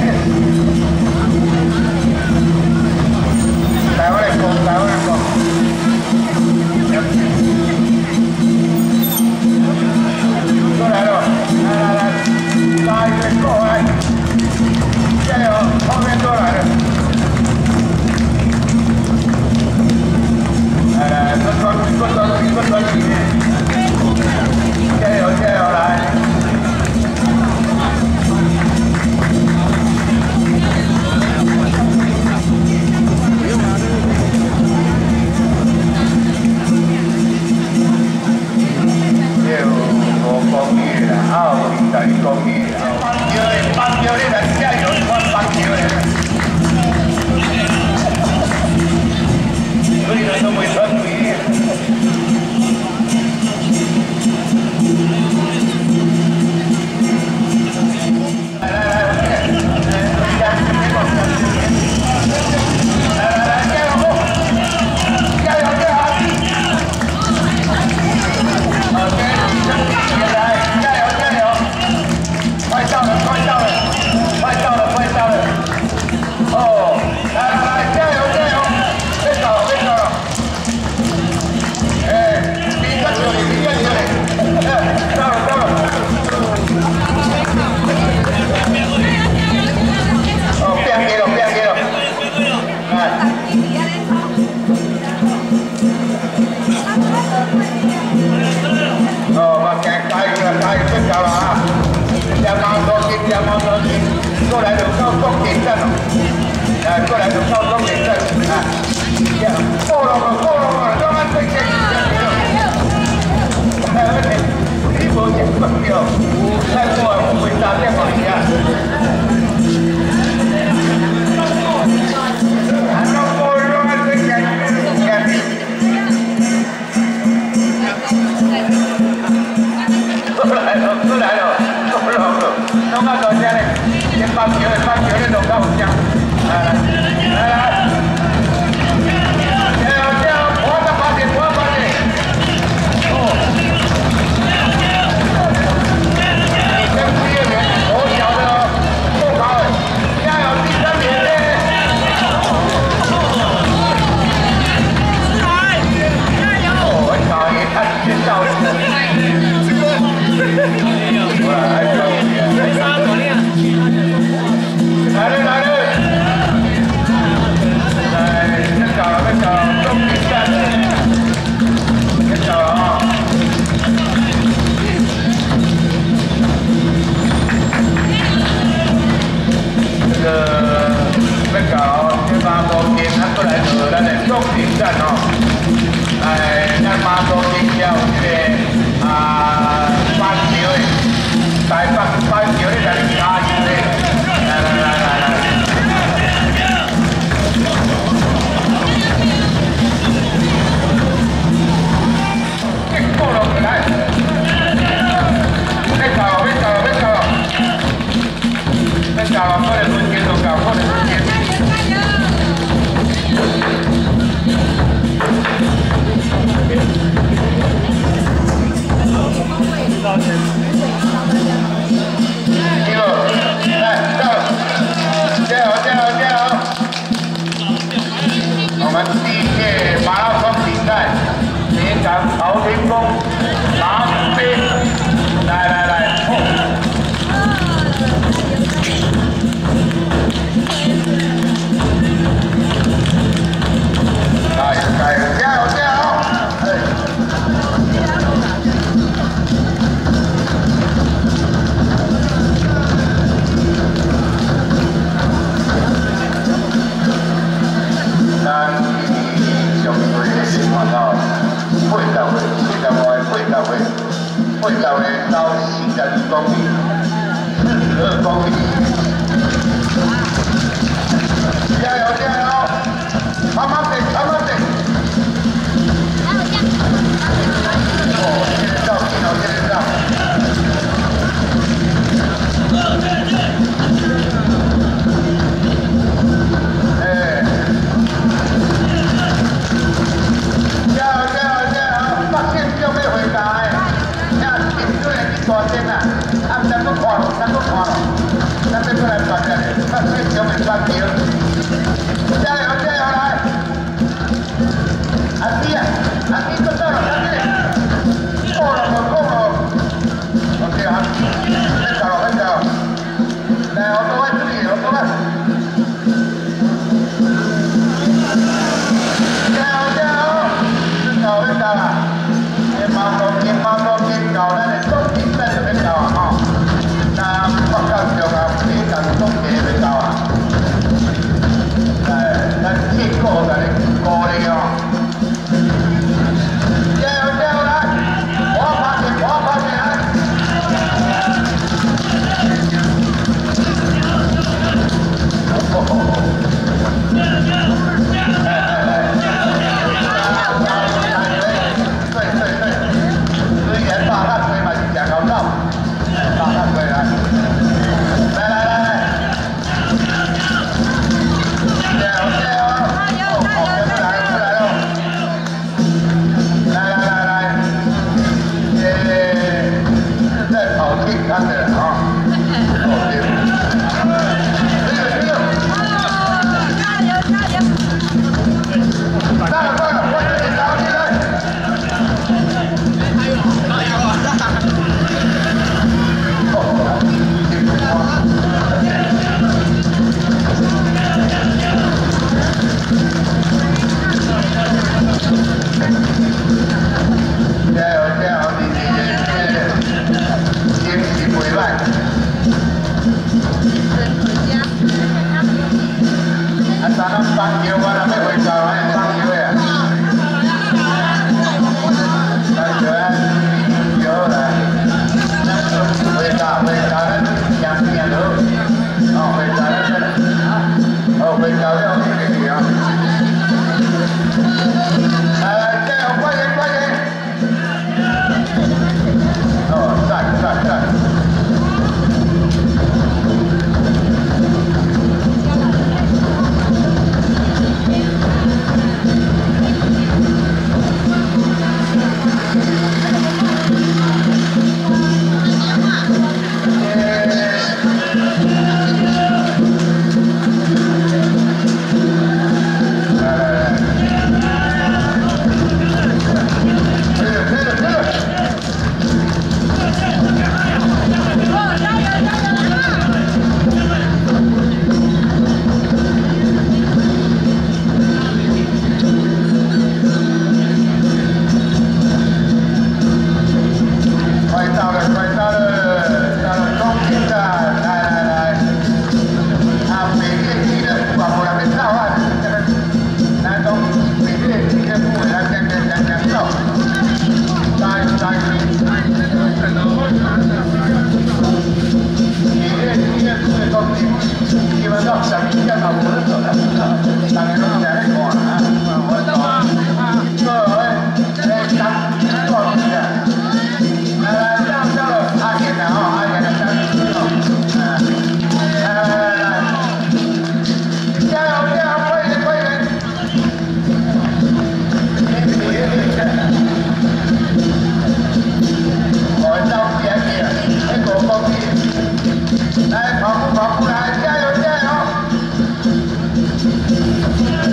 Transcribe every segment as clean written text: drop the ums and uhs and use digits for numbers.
台湾的歌，台湾的歌。过来了，来，拉一个过来，加油，后面都来了。来，滚转几遍，加油，来。 过来就到终点站了，过来就到终点站，过了，刚刚最前你无钱不掉，再过来我会打电话你啊。过来了，弄到多少呢？ 放球的都高香，来，加油，活着快点，哦，跟第二名头小的够高了，加油，第三名呢？加油！哦，很高，也看见到了，过来，来了，别找了，终点站，别找了啊！这个别找，先把高铁拿过来和咱的终点站哦。咱马上进了这个板桥的，台北板桥的在加油的，来。 我们第一届马拉松比赛，名场朝天宫南边，来， 看最强的三球，加油加油来！阿弟啊，阿弟做到了，阿弟，过了我过了，OK 啊，很早很早，来，我多注意，我多看。加油加油，很早很早啦，天猫多见到咱的总比赛就很早啊吼，那报告上啊，非常总结很早啊，咱结果咱的鼓励哦。 加油加油来！我发现来！对，水源大汗水嘛是讲高照，大汗水来！来！加油加油！看的啊，三球啊，没回招啊，三球呀！三球啊，球来，回招咱赢了，哦，回招咱，哦，回招了，你个啊！来，加油，快点！哦，赞！ 来，跑步来，加油！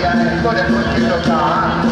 啊，多人多接受到啊。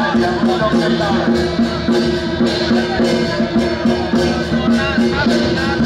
Hãy subscribe cho kênh Ghiền Mì Gõ để không bỏ lỡ